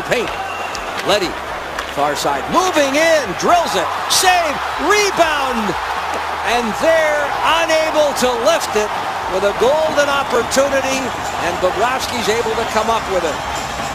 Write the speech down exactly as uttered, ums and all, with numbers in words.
paint. Leddy, far side, moving in, drills it, save, rebound, and they're unable to lift it with a golden opportunity, and Bobrovsky's able to come up with it.